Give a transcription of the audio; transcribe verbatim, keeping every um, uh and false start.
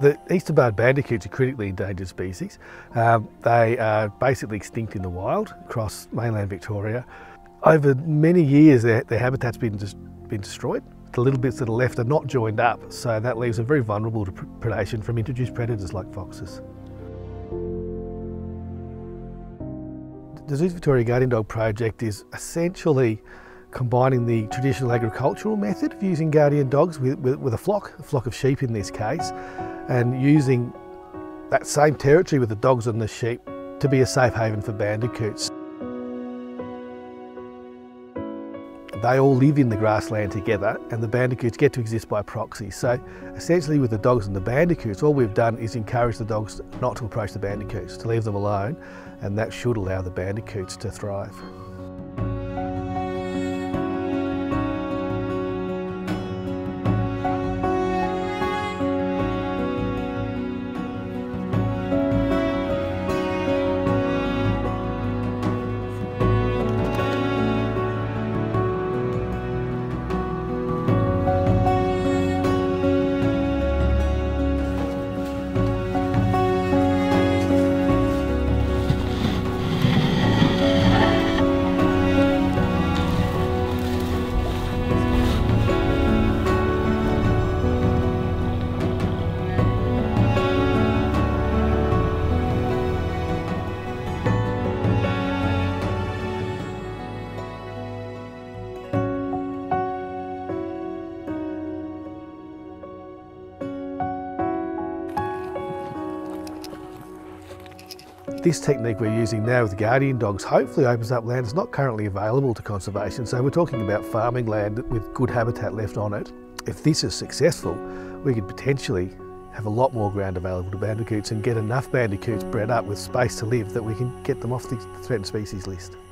The Eastern Barred Bandicoots are critically endangered species. Um, they are basically extinct in the wild across mainland Victoria. Over many years their, their habitat's been, just been destroyed. The little bits that are left are not joined up, so that leaves them very vulnerable to predation from introduced predators like foxes. The Zoos Victoria Guardian Dog project is essentially combining the traditional agricultural method of using guardian dogs with, with, with a flock, a flock of sheep in this case, and using that same territory with the dogs and the sheep to be a safe haven for bandicoots. They all live in the grassland together and the bandicoots get to exist by proxy. So essentially with the dogs and the bandicoots, all we've done is encourage the dogs not to approach the bandicoots, to leave them alone, and that should allow the bandicoots to thrive. This technique we're using now with guardian dogs hopefully opens up land that's not currently available to conservation. So we're talking about farming land with good habitat left on it. If this is successful, we could potentially have a lot more ground available to bandicoots and get enough bandicoots bred up with space to live that we can get them off the threatened species list.